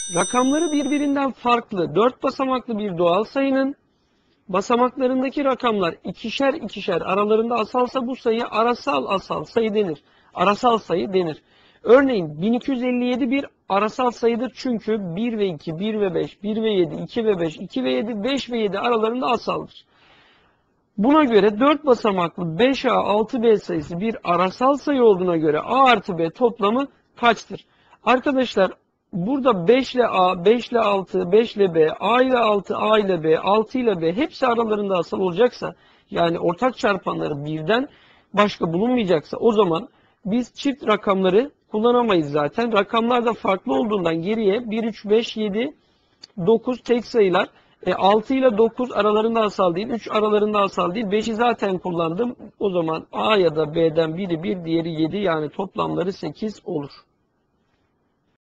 Rakamları birbirinden farklı 4 basamaklı bir doğal sayının basamaklarındaki rakamlar ikişer ikişer aralarında asalsa bu sayı arasal sayı denir. Arasal sayı denir. Örneğin 1257 bir arasal sayıdır çünkü 1 ve 2, 1 ve 5, 1 ve 7, 2 ve 5, 2 ve 7, 5 ve 7 aralarında asaldır. Buna göre 4 basamaklı 5A 6B sayısı bir arasal sayı olduğuna göre A artı B toplamı kaçtır? Arkadaşlar burada 5 ile A, 5 ile 6, 5 ile B, A ile 6, A ile B, 6 ile B hepsi aralarında asal olacaksa yani ortak çarpanları birden başka bulunmayacaksa o zaman biz çift rakamları kullanamayız zaten. Rakamlar da farklı olduğundan geriye 1, 3, 5, 7, 9 tek sayılar. 6 ile 9 aralarında asal değil, 3 aralarında asal değil. 5'i zaten kullandım. O zaman A ya da B'den biri 1, diğeri 7 yani toplamları 8 olur.